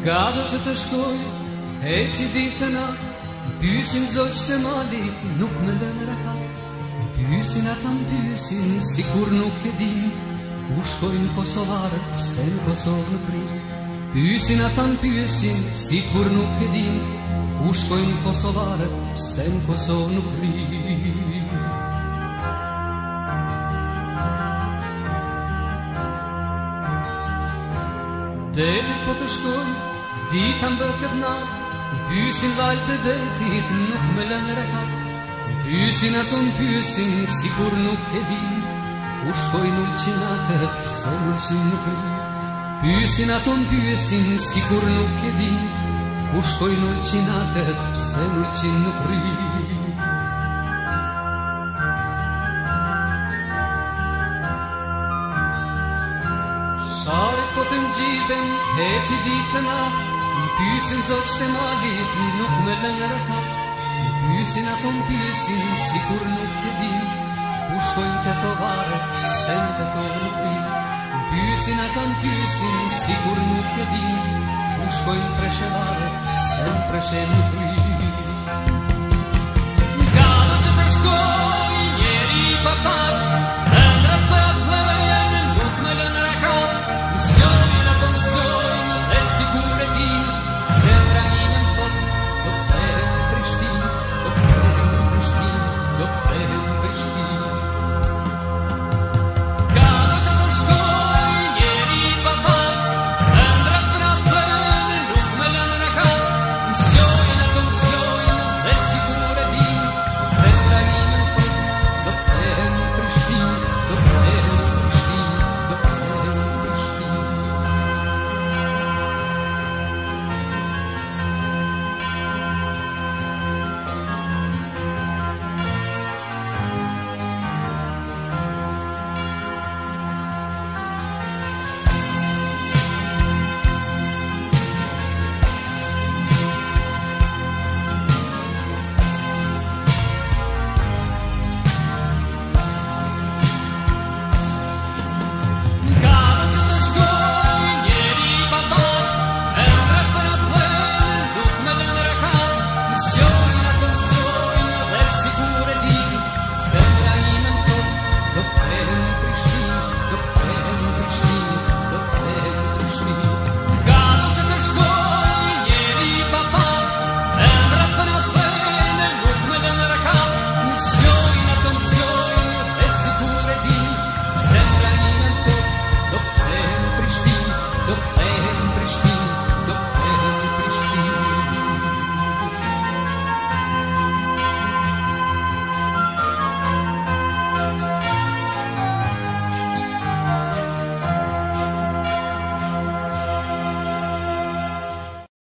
Gado që të shkoj, heci ditën atë, pysin zogjtë e malit, nuk me lënë rahat. Pysin ata më pysin, si kur nuk e din, ku shkojnë Kosovarët, pse në Kosovë nuk rinë. Pysin ata më pysin, si kur nuk e din, ku shkojnë Kosovarët, pse në Kosovë nuk rinë. Detit po të shkoj, dita më bëket natë, pysin valë të detit, nuk me lënë rehat. Pysin ato më pysin, si kur nuk e din, ku shkojnë ulqinakët, pse ulqin nuk rinë. Pysin ato më pysin, si kur nuk e din, ku shkojnë ulqinakët, pse ulqin nuk rinë. Sharet po të ngjiten, heci ditën atë, më pysin zogjtë e malit, nuk me lënë rehat. Pysin ato më pysin, si kur nuk e din, ku shkojnë Tetovarët, se në Tetovë nuk rinë. Pysin ato më pysin, si kur nuk e din, ku shkojnë Preshevarët, se në Preshev nuk rinë. Gado që të shkoj, njeri pa fare,